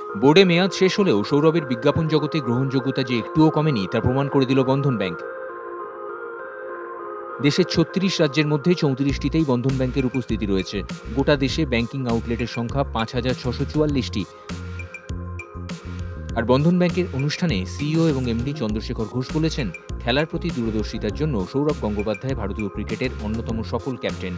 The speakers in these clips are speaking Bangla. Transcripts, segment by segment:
বোর্ডে মেয়াদ শেষ হলেও সৌরভের বিজ্ঞাপন জগতে গ্রহণযোগ্যতা যে একটুও কমেনি তা প্রমাণ করে দিল বন্ধন ব্যাংক। দেশের ৩৬ রাজ্যের মধ্যে ৩৪টিতেই বন্ধন ব্যাংকের উপস্থিতি রয়েছে। গোটা দেশে ব্যাংকিং আউটলেটের সংখ্যা ৫,৬৪৪টি। আর বন্ধন ব্যাংকের অনুষ্ঠানে সিইও এবং এমডি চন্দ্রশেখর ঘোষ বলেছেন, খেলার প্রতি দূরদর্শিতার জন্য সৌরভ গঙ্গোপাধ্যায় ভারতীয় ক্রিকেটের অন্যতম সফল ক্যাপ্টেন।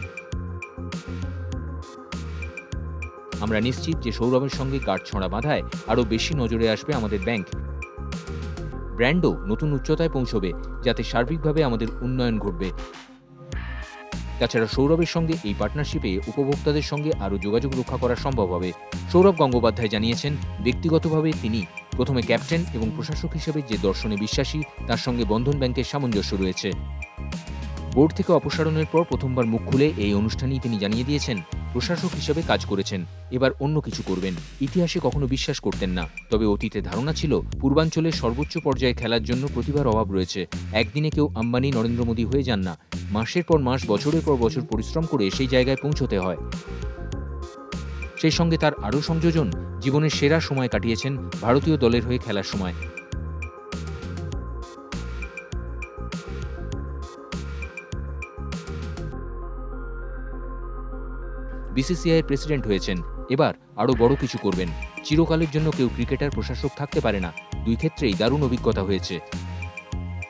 আমরা নিশ্চিত যে সৌরভের সঙ্গে গাঁটছড়া বাঁধায় আরও বেশি নজরে আসবে আমাদের ব্যাংক। ব্র্যান্ডও নতুন উচ্চতায় পৌঁছবে, যাতে সার্বিকভাবে আমাদের উন্নয়ন ঘটবে। তাছাড়া সৌরভের সঙ্গে এই পার্টনারশিপে উপভোক্তাদের সঙ্গে আরও যোগাযোগ রক্ষা করা সম্ভব হবে। সৌরভ গঙ্গোপাধ্যায় জানিয়েছেন, ব্যক্তিগতভাবে তিনি প্রথমে ক্যাপ্টেন এবং প্রশাসক হিসেবে যে দর্শনে বিশ্বাসী, তার সঙ্গে বন্ধন ব্যাংকের সামঞ্জস্য রয়েছে। বোর্ড থেকে অপসারণের পর প্রথমবার মুখ খুলে এই অনুষ্ঠানেই তিনি জানিয়ে দিয়েছেন, প্রশাসক হিসেবে কাজ করেছেন, এবার অন্য কিছু করবেন। ইতিহাসে কখনো বিশ্বাস করতেন না, তবে অতীতে ধারণা ছিল পূর্বাঞ্চলের সর্বোচ্চ পর্যায়ে খেলার জন্য প্রতিভার অভাব রয়েছে। একদিনে কেউ আম্বানি, নরেন্দ্র মোদী হয়ে যান না, মাসের পর মাস, বছরের পর বছর পরিশ্রম করে সেই জায়গায় পৌঁছতে হয়। সেই সঙ্গে তার আরও সংযোজন, জীবনের সেরা সময় কাটিয়েছেন ভারতীয় দলের হয়ে খেলার সময়। বিসিসিআই প্রেসিডেন্ট হয়েছেন, এবার আরও বড় কিছু করবেন। চিরকালের জন্য কেউ ক্রিকেটার, প্রশাসক থাকতে পারে না, দুই ক্ষেত্রেই দারুণ অভিজ্ঞতা হয়েছে।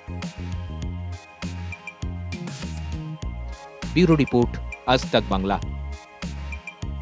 ব্যুরো রিপোর্ট, আজ তাক বাংলা।